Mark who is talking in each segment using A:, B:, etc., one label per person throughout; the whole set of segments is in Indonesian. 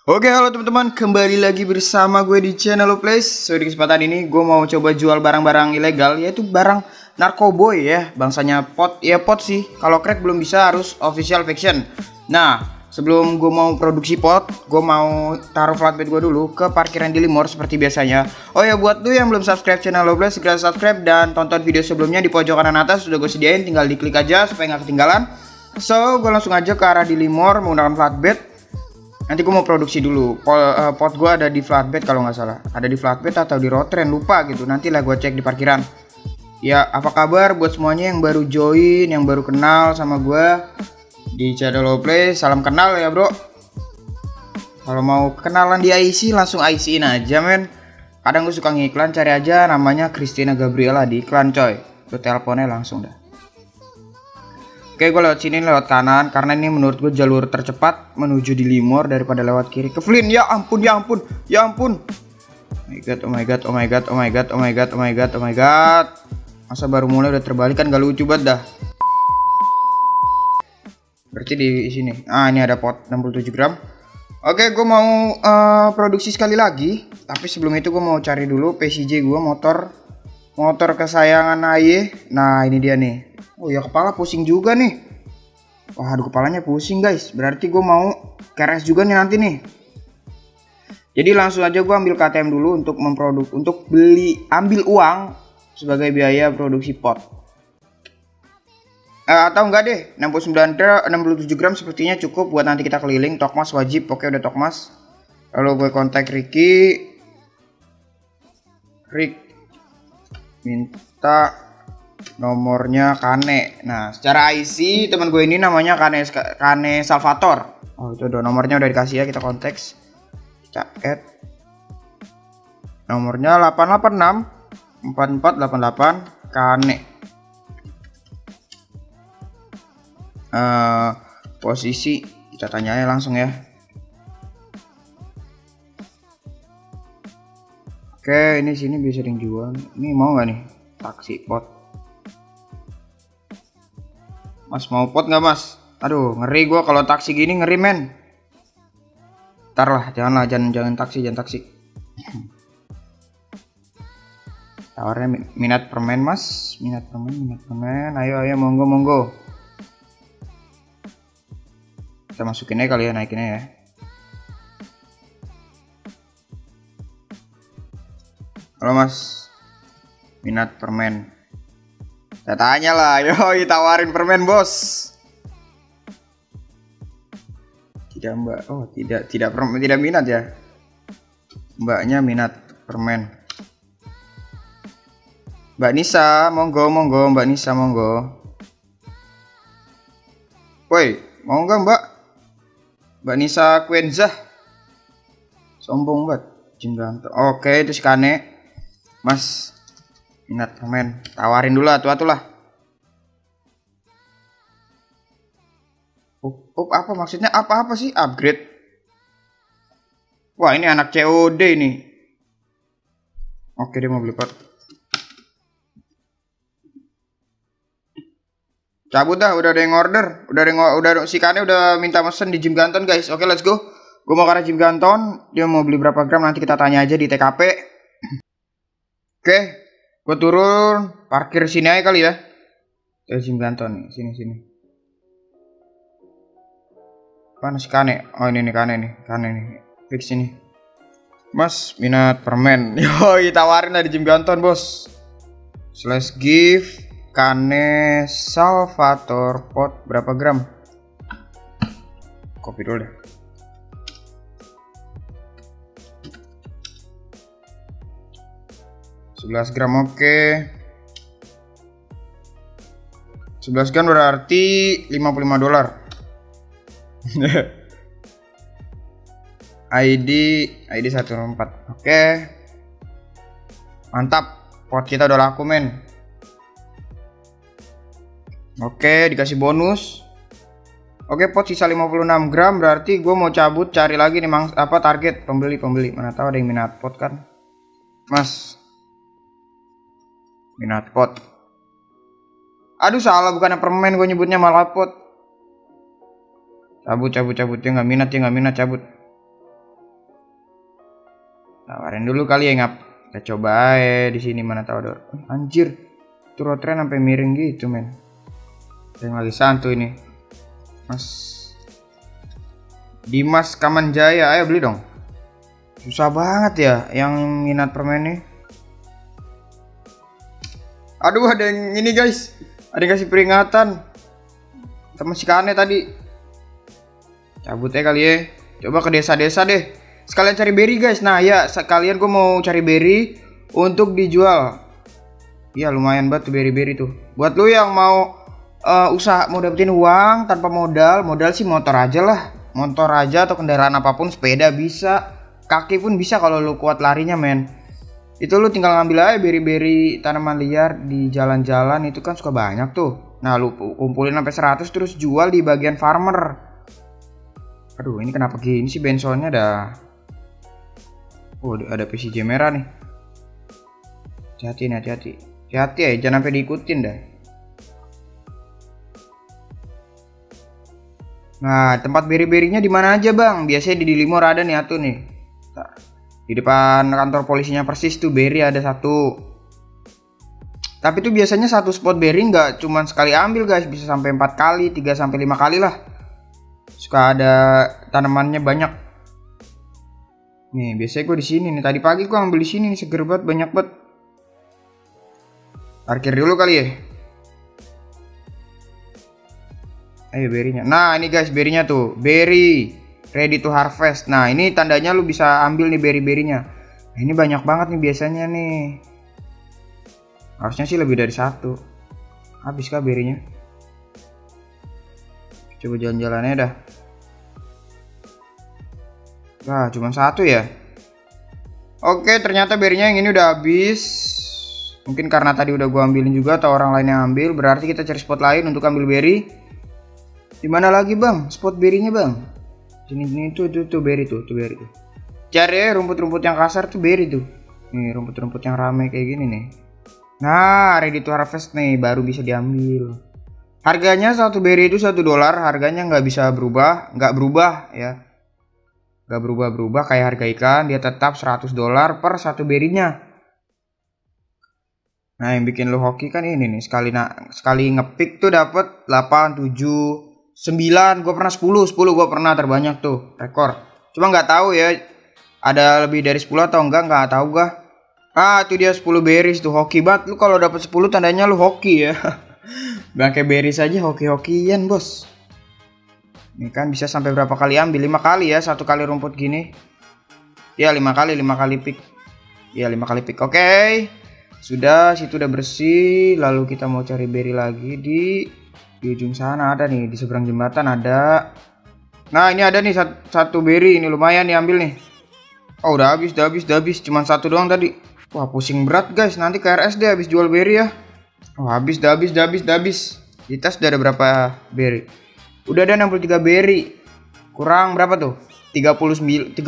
A: Oke, halo teman-teman, kembali lagi bersama gue di channel Place. So, di kesempatan ini gue mau coba jual barang-barang ilegal, yaitu barang narkoboy ya. Bangsanya pot, ya pot sih. Kalau crack belum bisa, harus official fiction. Nah, sebelum gue mau produksi pot, gue mau taruh flatbed gue dulu ke parkiran di Limor seperti biasanya. Oh ya, buat lu yang belum subscribe channel Place, segera subscribe dan tonton video sebelumnya di pojok kanan atas. Sudah gue sediain, tinggal diklik aja supaya nggak ketinggalan. So, gue langsung aja ke arah di Limor menggunakan flatbed. Nanti gue mau produksi dulu. Pot gue ada di flatbed kalau nggak salah. Ada di flatbed atau di roadtrain, lupa gitu. Nanti lah gue cek di parkiran. Ya, apa kabar buat semuanya yang baru join, yang baru kenal sama gue di channel Play. Salam kenal ya bro. Kalau mau kenalan di IC langsung IC-in aja men. Kadang gue suka ngiklan, cari aja namanya Christina Gabriela di iklan coy. Lu teleponnya langsung dah. Oke, gue lewat sini, lewat kanan karena ini menurut gue jalur tercepat menuju di Limor daripada lewat kiri ke Flynn. Ya ampun, ya ampun, ya ampun. Oh my god, oh my god, oh my god, oh my god, oh my god, oh my god, oh my god. Masa baru mulai udah terbalik kan, gak lucu banget dah. Berarti di sini. Ah, ini ada pot 67 gram. Oke, gue mau produksi sekali lagi. Tapi sebelum itu gue mau cari dulu PCJ gue, motor kesayangan Aye. Nah, ini dia nih. Oh ya, kepala pusing juga nih. Wah, aduh, kepalanya pusing guys. Berarti gue mau keres juga nih nanti nih. Jadi langsung aja gue ambil KTM dulu untuk ambil uang sebagai biaya produksi pot. Atau enggak deh, 67 gram sepertinya cukup buat nanti kita keliling. Tokmas wajib, oke udah Tokmas. Lalu gue kontak Rick minta nomornya Kane. Nah, secara IC teman gue ini namanya Kane Salvator. Oh, itu udah nomornya udah dikasih ya, kita konteks. Kita add. Nomornya 886 4488 Kane. Posisi kita tanya aja langsung ya. Oke, ini sini bisa sering jual. Ini mau nggak nih taksi pot? Mas mau pot nggak mas? Aduh, ngeri gua kalau taksi gini, ngeri men. Ntar lah, jangan taksi. Tawarnya minat permen mas, minat permen. Ayo monggo. Kita masukin aja kali ya, naikinnya ya. Halo mas, minat permen. Saya tanya lah, yoi tawarin permen bos. Tidak mbak, oh tidak minat ya. Mbaknya minat permen. Mbak Nisa, monggo Mbak Nisa monggo. Woi, mau nggak Mbak Nisa Quenzah? Sombong banget, Jimbanto. Oke, itu si Kane. Mas minat permen, tawarin dulu lah, lah. Apa maksudnya? Apa sih upgrade? Wah, ini anak COD ini. Oke, dia mau beli pot. Cabut dah, udah ada yang order, udah si Kane udah minta mesen di Jim Ganton guys. Oke, let's go. Gue mau ke arah Jim Ganton. Dia mau beli berapa gram nanti kita tanya aja di TKP. Oke, gue turun, parkir sini aja kali ya. Jim Ganton nih, sini. Mana si Kane? Oh ini nih Kane nih. Fix ini. Mas minat permen. Yoi, tawarin lah di Jim Ganton bos. Slash gift Kane Salvator pot berapa gram? Kopi dulu deh. $11 gram, oke. 11 gram berarti $55. ID 14. Oke. Mantap. Pot kita udah laku men. Oke, dikasih bonus. Oke, pot sisa 56 gram berarti gue mau cabut cari lagi nih target pembeli. Mana tahu ada yang minat pot kan. Mas minat pot. Aduh salah, bukannya permen gue nyebutnya malah pot. Cabut dia nggak minat cabut. Tawarin dulu kali ya ngap. Kita coba di sini mana tahu dor. Anjir. Tuh rotren sampai miring gitu men. Yang lagi santu ini. Mas Dimas Kamanjaya, ayo beli dong. Susah banget ya yang minat permen nih. Aduh, ada yang ini guys. Ada yang kasih peringatan. Temen si Kane tadi. Cabut ya kali ya. Coba ke desa-desa deh. Sekalian cari berry guys. Nah ya, sekalian gue mau cari berry untuk dijual. Iya lumayan banget tuh berry-berry tuh. Buat lu yang mau usaha, mau dapetin uang tanpa modal. Modal sih motor aja lah. Motor aja atau kendaraan apapun, sepeda bisa. Kaki pun bisa kalau lu kuat larinya men. Itu lu tinggal ngambil aja beri-beri tanaman liar di jalan-jalan, itu kan suka banyak tuh. Nah lu kumpulin sampai 100 terus jual di bagian farmer. Aduh ini kenapa gini sih bensonnya dah. Oh ada PCJ merah nih. Hati-hati nih, hati-hati. Hati-hati ya, jangan sampai diikutin dah. Nah tempat beri-berinya di mana aja bang? Biasanya di Limor ada nih atuh nih. Di depan kantor polisinya persis tuh Berry ada satu. Tapi tuh biasanya satu spot Berry nggak cuman sekali ambil guys, bisa sampai 4 kali, 3 sampai 5 kali lah. Suka ada tanamannya banyak. Nih biasanya gue di sini nih. Tadi pagi gue ambil di sini nih, seger banget, banyak banget. Parkir dulu kali ya. Ayo berinya. Nah ini guys berinya tuh, berry ready to harvest. Nah ini tandanya lu bisa ambil nih berry-berinya. Nah, ini banyak banget nih biasanya nih. Harusnya sih lebih dari satu. Habis kah berinya? Coba jalan-jalannya dah. Wah cuma satu ya. Oke ternyata berinya yang ini udah habis. Mungkin karena tadi udah gua ambilin juga atau orang lain yang ambil. Berarti kita cari spot lain untuk ambil berry. Di mana lagi bang spot berinya bang? Sini tuh berry tuh berry tuh. Cari ya rumput-rumput yang kasar tuh berry tuh. Nih rumput-rumput yang rame kayak gini nih. Nah ready to harvest nih, baru bisa diambil. Harganya satu berry itu $1. Harganya nggak bisa berubah, nggak berubah ya, nggak berubah kayak harga ikan. Dia tetap $100 per satu berinya. Nah yang bikin lu hoki kan ini nih, sekali ngepick tuh dapat 8, 7, 9. Gue pernah 10 gue pernah terbanyak tuh rekor. Cuma nggak tahu ya ada lebih dari 10 atau nggak tahu gua. Ah itu dia 10 berries tuh, hoki banget. Lu kalau dapat 10 tandanya lu hoki ya. Bangke berries aja hoki-hokian bos. Ini kan bisa sampai berapa kali ambil? 5 kali ya, satu kali rumput gini. Ya 5 kali pick. Ya 5 kali pick. Oke. Sudah, situ udah bersih. Lalu kita mau cari berry lagi di ujung sana ada nih, di seberang jembatan ada. Nah ini ada nih satu berry, ini lumayan diambil nih. Oh udah habis, cuman satu doang tadi. Wah pusing berat guys, nanti ke RS deh habis jual berry ya. Oh habis, udah habis. Di tas udah ada berapa berry? Udah ada 63 berry. Kurang berapa tuh? 37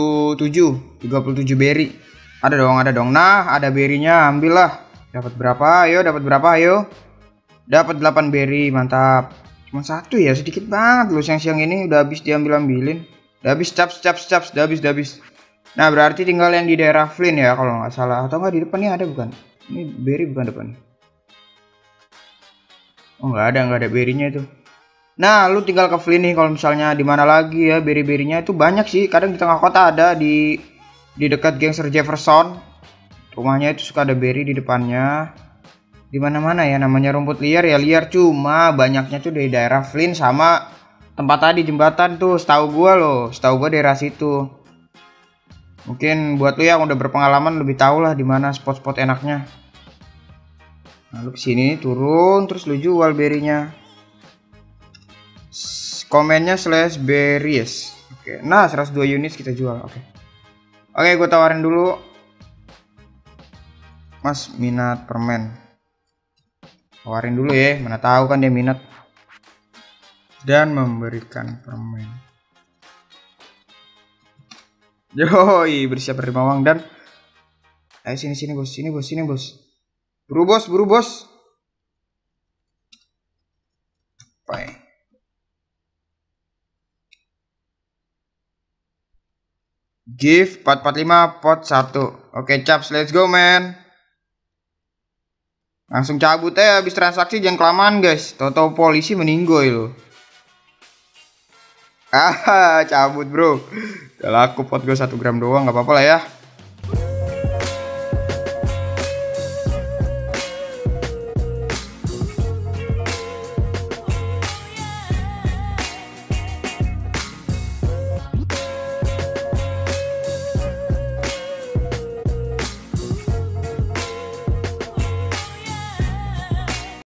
A: berry. Ada dong. Nah, ada berry-nya, ambillah. Dapat berapa? Dapat berapa? Dapat 8 berry, mantap. Cuma satu ya, sedikit banget loh siang-siang ini udah habis diambil-ambilin. Udah habis caps, udah habis. Nah, berarti tinggal yang di daerah Flynn ya kalau nggak salah. Atau nggak di depannya ada bukan? Ini berry bukan depan. Oh, nggak ada berry-nya itu. Nah, lu tinggal ke Flynn nih kalau misalnya di mana lagi ya berry-berrynya itu banyak sih. Kadang di tengah kota ada di dekat Gangster Jefferson. Rumahnya itu suka ada berry di depannya. Di mana-mana ya namanya rumput liar ya liar, cuma banyaknya tuh dari daerah Flynn sama tempat tadi jembatan tuh, setahu gua daerah situ. Mungkin buat lu yang udah berpengalaman lebih tahu lah di mana spot-spot enaknya. Nah, lu kesini turun terus lu jual berinya. Komennya /berries. Oke, nah 102 unit kita jual. Oke, gue tawarin dulu. Mas minat permen. Tawarin dulu ya, mana tahu kan dia minat. Dan memberikan permen. Yoi, bersiap menerima uang dan ayo sini bos. Buru bos. Bye. Gift 445 pot 1. Oke caps, let's go man. Langsung cabut ya, habis transaksi jangan kelamaan guys. Toto polisi meninggoy lo. Cabut bro. Udah laku pot gue 1 gram doang, nggak apa-apa lah ya.